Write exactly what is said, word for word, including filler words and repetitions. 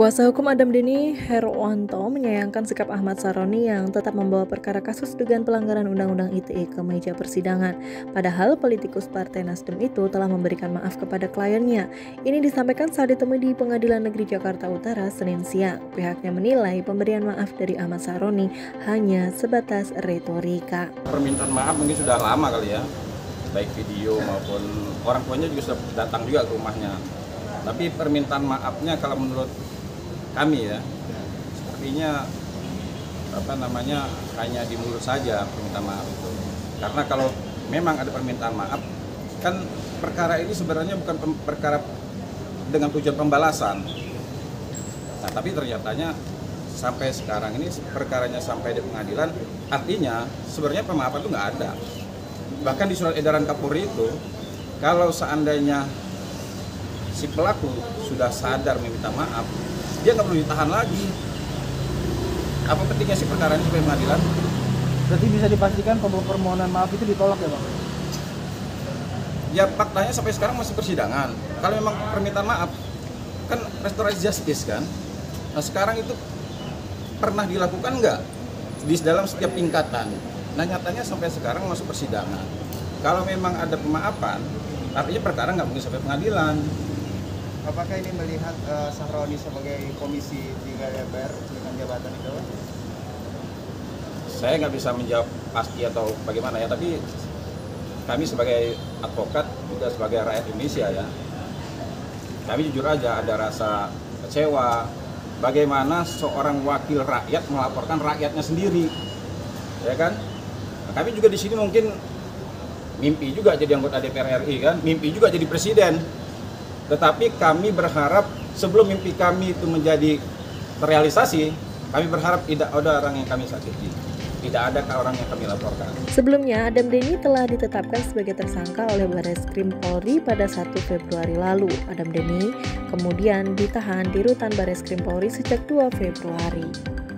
Kuasa hukum Adam Denny Herwanto menyayangkan sikap Ahmad Saroni yang tetap membawa perkara kasus dugaan pelanggaran Undang-Undang I T E ke meja persidangan. Padahal politikus Partai Nasdem itu telah memberikan maaf kepada kliennya. Ini disampaikan saat ditemui di Pengadilan Negeri Jakarta Utara Senin siang. Pihaknya menilai pemberian maaf dari Ahmad Saroni hanya sebatas retorika. Permintaan maaf mungkin sudah lama kali ya, baik video maupun orang tuanya juga sudah datang juga ke rumahnya. Tapi permintaan maafnya kalau menurut kami ya, sepertinya apa namanya hanya di mulut saja permintaan maaf itu. Karena kalau memang ada permintaan maaf, kan perkara ini sebenarnya bukan perkara dengan tujuan pembalasan. Nah, tapi ternyatanya sampai sekarang ini perkaranya sampai di pengadilan, artinya sebenarnya pemaafan itu nggak ada. Bahkan di surat edaran Kapolri itu, kalau seandainya si pelaku sudah sadar meminta maaf, dia nggak perlu ditahan lagi. Apa pentingnya si perkara ini sampai pengadilan? Berarti bisa dipastikan permohonan maaf itu ditolak ya Bang? Ya faktanya sampai sekarang masih persidangan. Kalau memang permintaan maaf, kan restoratif justice kan. Nah sekarang itu pernah dilakukan nggak di dalam setiap tingkatan? Nah nyatanya sampai sekarang masuk persidangan. Kalau memang ada pemaafan, artinya perkara nggak mungkin sampai pengadilan. Apakah ini melihat uh, Saroni sebagai komisi tiga D P R dengan jabatan itu? Saya nggak bisa menjawab pasti atau bagaimana ya, tapi kami sebagai advokat juga sebagai rakyat Indonesia ya, kami jujur aja ada rasa kecewa bagaimana seorang wakil rakyat melaporkan rakyatnya sendiri, ya kan? Nah, kami juga di sini mungkin mimpi juga jadi anggota D P R R I kan, mimpi juga jadi presiden. Tetapi kami berharap sebelum mimpi kami itu menjadi terrealisasi, kami berharap tidak ada orang yang kami sakiti, tidak ada orang yang kami laporkan. Sebelumnya, Adam Denny telah ditetapkan sebagai tersangka oleh Barreskrim Polri pada satu Februari lalu. Adam Denny kemudian ditahan di rutan Barreskrim Polri sejak dua Februari.